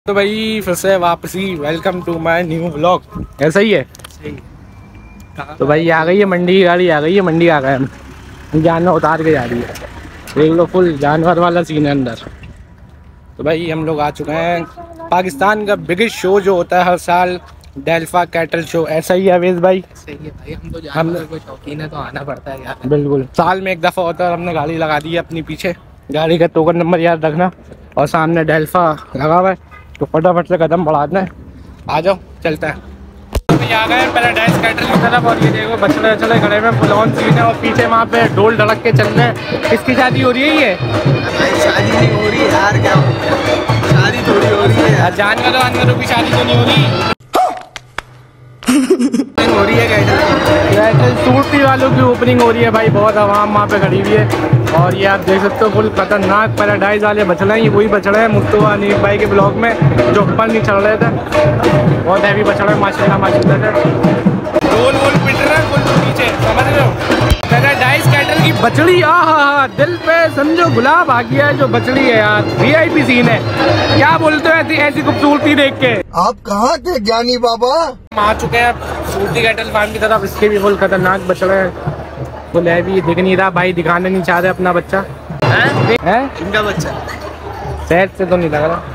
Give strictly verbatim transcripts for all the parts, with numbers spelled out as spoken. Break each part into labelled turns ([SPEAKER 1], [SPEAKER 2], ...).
[SPEAKER 1] तो भाई फिर से वापसी welcome to my new vlog. ऐसा ही है सही। तो भाई आ गई है मंडी की गाड़ी, आ गई है मंडी, आ गए हम। जानवर उतार के जा रही है, देख लो फुल जानवर वाला सीन है अंदर। तो भाई हम लोग आ चुके हैं पाकिस्तान का बिगेस्ट शो जो होता है हर साल, डेल्फा कैटल शो। ऐसा ही है अवेश भाई? सही है भाई, हम तो जानवर के शौकीन है तो आना पड़ता है यार। बिल्कुल, साल में एक दफ़ा होता है। हमने गाड़ी लगा दी है अपनी पीछे, गाड़ी का टोकन नंबर याद रखना, और सामने डेल्फा लगा हुआ है तो फटाफट से कदम बढ़ाना है। आ जाओ चलता है। तो आ गए पैराडाइज कैटल की तरफ, और ये देखो बछड़े बछड़े खड़े में फुल ऑन सीन है, और पीछे वहाँ पे ढोल ढड़क के चल रहे हैं। किसकी शादी हो रही है ये? भाई शादी नहीं हो रही यार, क्या हो गया? शादी थोड़ी हो रही है यार, जानवरों जानवरों की शादी तो नहीं हो रही हो रही है कैटल सूरती वालों की ओपनिंग हो रही है भाई। बहुत आवाम वहाँ पे खड़ी हुई है, और ये आप देख सकते हो फुल खतरनाक पैराडाइज वाले बछड़े हैं। ये वही बछड़े हैं मुफ्तो अनिल भाई के ब्लॉग में जो ऊपर नहीं चढ़ रहे थे। बहुत हैवी बछड़े माशाल्लाह माशाल्लाह से गोल गोल पिट रहे हैं फुल पीछे, समझ रहे हो? पैराडाइज कैटल की बछड़ी, आ हा हा दिल पे समझो गुलाब आ गया है जो बछड़ी है यार। वीआईपी सीन है, क्या बोलते हो ऐसी ऐसी खूबसूरती देख के?
[SPEAKER 2] आप कहाँ थे ज्ञानी बाबा?
[SPEAKER 1] हम आ चुके हैं सूरती कैटल फार्म की तरफ। इसके भी फुल खतरनाक बछड़े हैं, फुल हैवी। दिख नहीं रहा भाई, दिखाने नहीं चाह रहे अपना बच्चा है, है? इनका बच्चा सेट से तो नहीं लग रहा।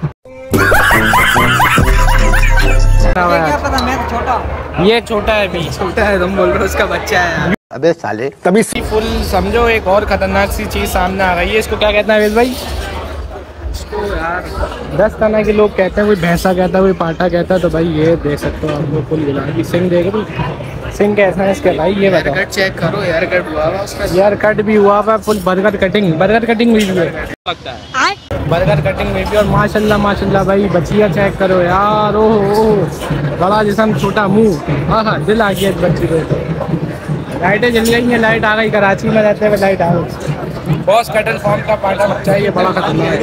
[SPEAKER 1] क्या पता, मैं छोटा, ये छोटा है भी, छोटा है तुम बोल रहे हो, उसका बच्चा है।
[SPEAKER 2] अबे साले
[SPEAKER 1] तभी फुल समझो एक और खतरनाक सी चीज सामने आ गई है। इसको क्या कहते हैं अवेश भाई? इसको यार दस तरह के लोग कहते हैं, कोई भैंसा कहता है, कोई पाटा कहता है। तो भाई ये देख सकते हो आप लोग, फुल गुलाबी सिंह देख रहे हो, सिंह कैसा है इसके भाई? ये बताओ। हेयर कट चेक करो, हेयर कट हुआ हुआ उसका, हेयर कट भी हुआ हुआ, full burger cutting, burger cutting हुई है लगता है, बर्गर कटिंग हुई भी। और माशाल्लाह माशाल्लाह भाई बच्चियाँ चेक करो यार, ओह बड़ा जिसम छोटा मुँह, हाँ हाँ दिल आ गया इस बच्ची को। लाइटें जल गई हैं, लाइट आ गई, कराची में रहते हुए लाइट आ गई। बॉस कैटल फार्म का पाटा बच्चा है, ये बड़ा खतरनाक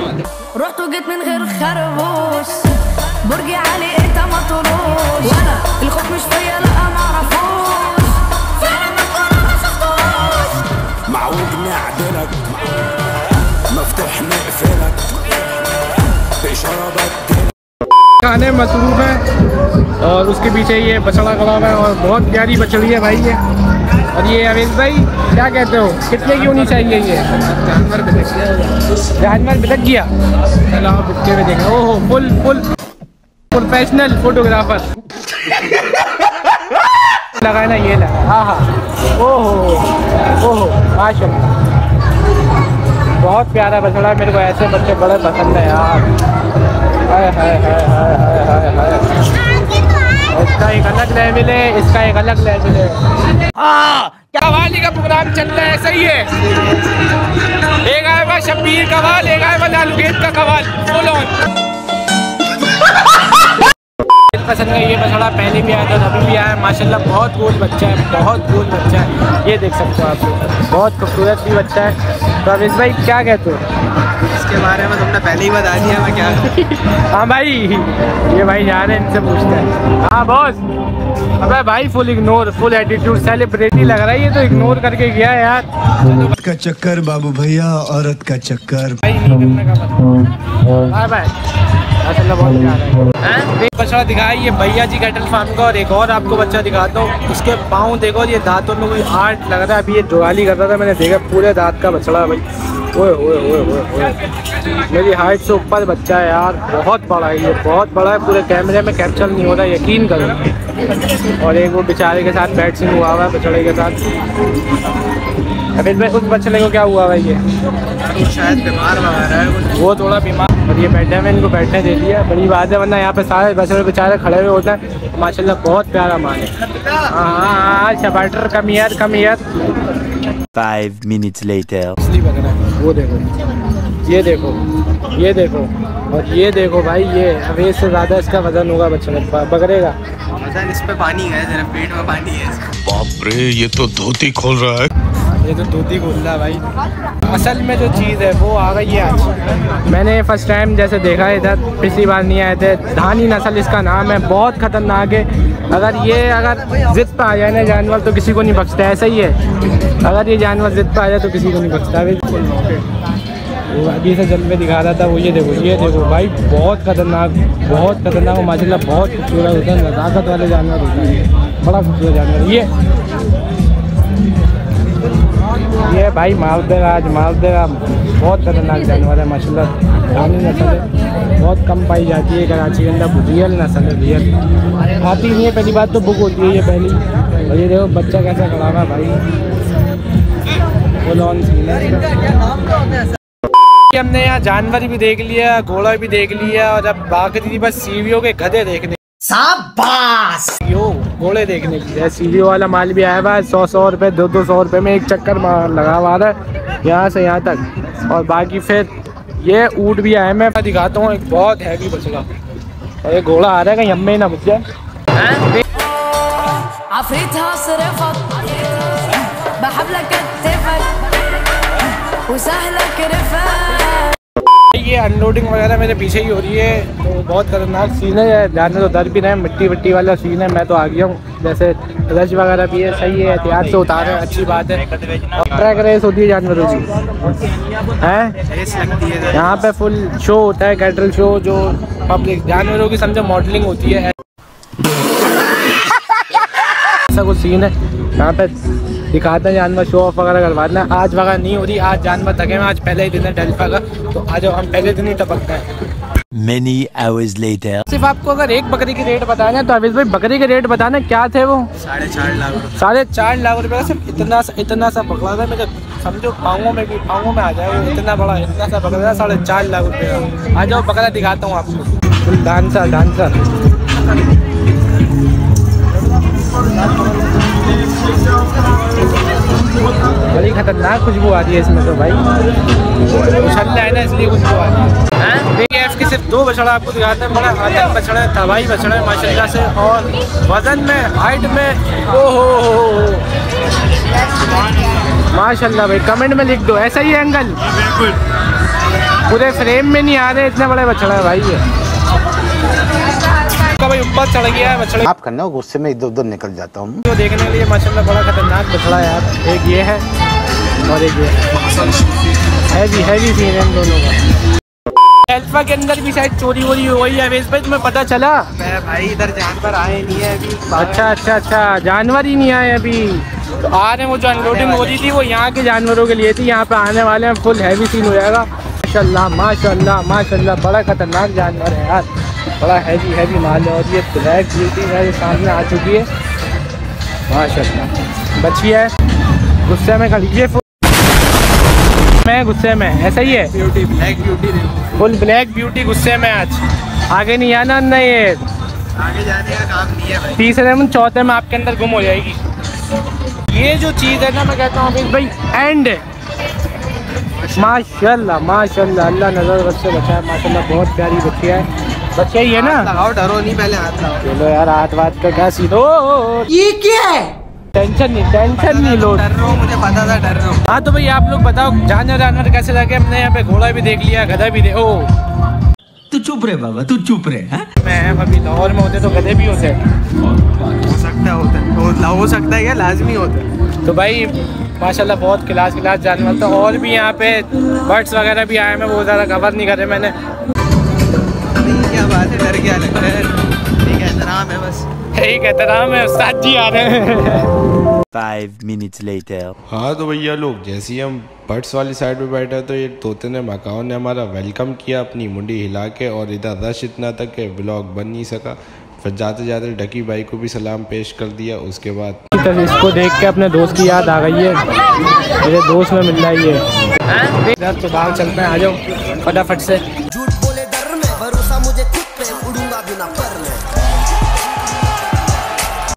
[SPEAKER 1] खाने मसरूफ है, और उसके पीछे ये बछड़ा खड़ा है, और बहुत प्यारी बछड़ी है भाई ये। और ये अवेश भाई क्या कहते हो, कितने की होनी चाहिए ये? जानवर बिलक गया, जानवर बिलक गया। चलो आप बिकते हुए देखें। ओहो फुल फुल प्रोफेशनल फोटोग्राफर लगाए ना, ये लगा, हाँ हाँ, ओहो ओहो माशाल्लाह बहुत प्यारा बछड़ा। मेरे को ऐसे बच्चे बड़े पसंद है यार। हाय हाय हाय हाय हाय हाय हाय, इसका एक अलग लेवल है, इसका एक अलग लेवल है। हाँ कवाली का प्रोग्राम चल रहा है, सही है। एक आया हुआ शब्बीर कवाल, एक आया हुआ लालूगेट का कवाल, फुल ऑन। पसंद है ये बछड़ा, पहले भी आया था अभी भी आया, माशाल्लाह बहुत गोल बच्चा है, बहुत गोल बच्चा है। ये देख सकते हो आप, बहुत खूबसूरत भी बच्चा है। तो अवेश भाई क्या कहते हो इसके बारे में? तुमने पहले ही बता दिया, मैं क्या हाँ भाई ये भाई जा रहे हैं, इनसे पूछते हैं। हाँ बॉस, अबे भाई full ignore, full attitude, celebrity लग रहा है ये तो, इग्नोर करके गया यार।
[SPEAKER 2] का चक्कर बाबू भैया, औरत का चक्कर
[SPEAKER 1] भाई नहीं करने का मतलब। बाय बाय, माशाल्लाह बहुत प्यारा है। एक बछड़ा दिखाया ये भैया जी कैटल फार्म का, और एक और आपको बच्चा दिखाता हूँ। इसके पाँव देखो, ये दांतों में कोई आर्ट लग रहा है। अभी ये जुगाली कर रहा था, मैंने देखा पूरे दांत का बछड़ा भाई। ओए ओए ओए ओए, मेरी हाइट से ऊपर बच्चा है यार, बहुत बड़ा है ये, बहुत बड़ा है, पूरे कैमरे में कैप्चर नहीं हो रहा, यकीन करो। और एक वो बेचारे के साथ बैट सिंह हुआ हुआ है बछड़े के साथ। अभी भाई उस बछड़े को क्या हुआ भाई? ये शायद बीमार वगैरह है, वो थोड़ा बीमार, और ये बैठे में इनको बैठने दे दिया, बड़ी बात है, वरना यहाँ पे सारे बछड़े बेचारे खड़े हुए होते हैं। माशाल्लाह बहुत प्यारा माल है। हाँ हाँ शबाटर come here come here.
[SPEAKER 3] Five minutes later.
[SPEAKER 1] वो देखो, ये देखो, ये देखो, और ये देखो भाई, ये अवेश से ज़्यादा इसका वजन होगा बछड़ा, पकड़ेगा। वजन इस पे पानी है, जरा पेट में पानी है।
[SPEAKER 4] बाप रे, ये तो धोती खोल रहा है,
[SPEAKER 1] ये तो धोती खोल रहा है भाई। असल में जो चीज़ है वो आ गई है आज। मैंने फर्स्ट टाइम जैसे देखा है इधर, पिछली बार नहीं आए थे। धानी नस्ल इसका नाम है, बहुत खतरनाक है। अगर ये अगर जिद पे आ जाए ना जानवर तो किसी को नहीं बख्शता, ऐसा ही है। अगर ये जानवर जिद पे आ जाए तो किसी को नहीं बख्शता। वो अभी से जल में दिखा रहा था वो, ये देखो ये देखो भाई, बहुत खतरनाक बहुत खतरनाक माशाल्लाह, बहुत खूबसूरत होता है, नज़ाकत वाले जानवर होता है, बड़ा खूबसूरत जानवर। ये ये भाई मालदेराज मालदेरा बहुत खतरनाक जानवर है माशाल्लाह, पुरानी नस्ल है, बहुत कम पाई जाती है कराची के अंदर, रियल नस्ल है, रियल आती नहीं है। पहली बात तो बुक होती है ये पहली, और ये देखो बच्चा कैसा खड़ा हुआ भाई, वो लॉन सीन है। हमने यहाँ जानवर भी देख लिया, घोड़ा भी देख लिया, और अब बाकी थी बस सीवियों के गधे देखने। शाबाश यो घोड़े देखने की है, सीवियों वाला माल भी आया हुआ है, सौ सौ रुपये दो दो सौ रुपये में एक चक्कर लगा हुआ है यहाँ से यहाँ तक। और बाकी फिर ये ऊँट भी आया, मैं दिखाता हूँ एक बहुत हैवी बचला, और ये घोड़ा आ रहा है कहीं हमें ना बच जाए। ये अनलोडिंग वगैरह मेरे पीछे ही हो रही है, तो बहुत खतरनाक सीन है, जाने तो डर भी रहे, मिट्टी विट्टी वाला सीन है। मैं तो आ गया हूँ, जैसे रश वगैरह भी है, सही है, एहतियात से उतारे, अच्छी बात है। और ट्रैक रेस होती है जानवरों की है, यहाँ पे फुल शो होता है, कैटल शो, जो पब्लिक जानवरों की समझो मॉडलिंग होती है, ऐसा कुछ सीन है। यहाँ पे दिखाते हैं जानवर, शो ऑफ वगैरह करवाना। आज वगैरह नहीं हो रही, आज जानवर थके हैं, आज पहले ही दिन है डेल्फा का, तो आज हम पहले दिन ही टपकते हैं।
[SPEAKER 3] Many hours later.
[SPEAKER 1] सिर्फ आपको अगर एक बकरी की रेट बताना तो अविश भाई बकरी के रेट बताना क्या थे वो?
[SPEAKER 5] साढ़े चार लाख
[SPEAKER 1] साढ़े चार लाख रुपए का सिर्फ इतना सा इतना सा पकड़ा था मेरे, समझो पाँवों में भी पाँवों में आ जाए वो, इतना बड़ा इतना सा पकड़ा था साढ़े चार लाख रुपए का। आ जाओ बकरा दिखाता हूँ आपको, फुल डांसर डांसर। बड़ी खतरनाक खुशबू आ रही है इसमें तो भाई, उछलना है ना इसलिए खुशबू आ रही है। देखिए इसके सिर्फ दो बछड़ा आपको दिखाते हैं, बड़ा आतंक बछड़ा है, तबाही बछड़ा है माशाल्लाह से, और वजन में हाइट में ओ हो हो माशाल्लाह भाई। कमेंट में लिख दो ऐसा ही है अंकल, बिल्कुल पूरे फ्रेम में नहीं आ रहे, इतने बड़े बछड़ा है भाई ये। भाई ऊपर चढ़ गया है बछड़े,
[SPEAKER 6] आप करना गुस्से में इधर उधर निकल जाता हूँ।
[SPEAKER 1] तो देखने के लिए माशाल्लाह बड़ा खतरनाक बछड़ा है यार, एक ये है और एक ये हैवी हैवी सीन है इन दोनों का। अल्फा के अंदर भी शायद चोरी वोरी हो गई है अवेश भाई, तुम्हें पता चला?
[SPEAKER 5] भाई इधर जानवर आए नहीं है अभी।
[SPEAKER 1] अच्छा अच्छा अच्छा, जानवर ही नहीं आए अभी, तो आ रहे हैं। वो जो अनलोडिंग हो रही थी वो यहाँ के जानवरों के लिए थी, यहाँ पे आने वाले हैं, फुल हैवी सीन हो जाएगा। माशाल्लाह माशाल्लाह माशाल्लाह, बड़ा खतरनाक जानवर है यार, बड़ा हैवी हैवी माल है। और ये ब्लैक ब्यूटी मेरे सामने आ चुकी है माशाल्लाह, बची है गुस्से में खड़ी है, मैं गुस्से में, ऐसा ही है
[SPEAKER 5] beauty black beauty
[SPEAKER 1] full black beauty गुस्से में। आज आगे नहीं आना, नहीं ये
[SPEAKER 5] आगे जाने का काम नहीं है भाई,
[SPEAKER 1] तीसरे में चौथे में आपके अंदर गुम हो जाएगी। ये जो चीज़ है ना, मैं कहता हूँ भाई एंड माशाल्लाह माशाल्लाह, अल्लाह नजर बच्चे बचा है माशाल्लाह, बहुत प्यारी बच्ची है, बच्चे ही है ना।
[SPEAKER 5] लगाओ, डरो नहीं, पहले हाथ लगाओ।
[SPEAKER 1] चलो यार हाथ वाथ का क्या सीन हो,
[SPEAKER 5] ये क्या है?
[SPEAKER 1] टेंशन नहीं टेंशन नहीं लो,
[SPEAKER 5] डर रहा हूँ, मुझे पता था डर रहा हूँ।
[SPEAKER 1] हाँ तो भाई आप लोग बताओ जानवर जानवर कैसे लगे? हमने यहाँ पे घोड़ा भी देख लिया, गधा भी दे ओ
[SPEAKER 6] तू चुप रहे बाबा, तू चुप रहे। हैं
[SPEAKER 1] मैं अभी लाहौर में होते तो गधे भी होते,
[SPEAKER 5] हो सकता है होता है हो सकता है, क्या लाजमी होता है।
[SPEAKER 1] तो भाई माशाल्लाह बहुत क्लास क्लास जानवर था। और भी यहाँ पे बर्ड्स वगैरह भी आए, मैं वो ज़्यादा कवर नहीं करे मैंने।
[SPEAKER 5] क्या बात है, डर क्या लग रहा है? ठीक है, एहतराम है बस,
[SPEAKER 1] ठीक एहतराम है, उस्ताद जी आ रहे हैं।
[SPEAKER 3] Five minutes later.
[SPEAKER 7] हाँ तो भैया लोग, जैसे ही हम बर्ड्स वाली साइड पे बैठे तो ये तोते ने मकाओ ने हमारा वेलकम किया अपनी मुंडी हिला के, और इधर रश इतना तक के ब्लॉग बन नहीं सका। फिर जाते जाते डकी भाई को भी सलाम पेश कर दिया। उसके बाद
[SPEAKER 1] इसको देख के अपने दोस्त की याद आ गई है, मेरे दोस्त में मिल रही है, तो बाहर चलते हैं, आ जाओ फटाफट से।
[SPEAKER 8] झूठ बोले डर में भरोसा मुझे खुद पे, उड़ूंगा बिना पर में।